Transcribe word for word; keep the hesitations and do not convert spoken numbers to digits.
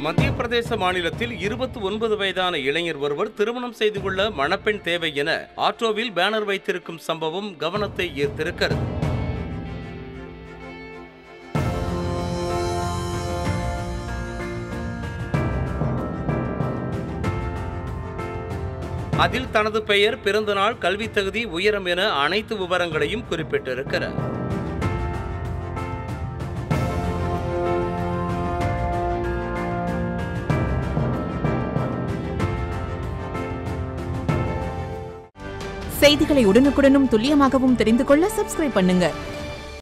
மத்திய பிரதேச மாநிலத்தில் இருபத்தி ஒன்பது வயதான இளைஞர் ஒருவர் திருமணம் செய்து கொள்ள மணப்பெண் தேவை என ஆட்டோவில் பேனர் வைத்திருக்கும் சம்பவம் கவனத்தை ஈர்த்திருக்கிறது. அதில் தனது பெயர், பிறந்த நாள், கல்வி தகுதி, உயரம் என அனைத்து விவரங்களையும் குறிப்பிட்டிருக்கிறார். செய்திகளை உடனுக்குடனும் துல்லியமாகவும் தெரிந்து கொள்ள சப்ஸ்கிரைப் பண்ணுங்க.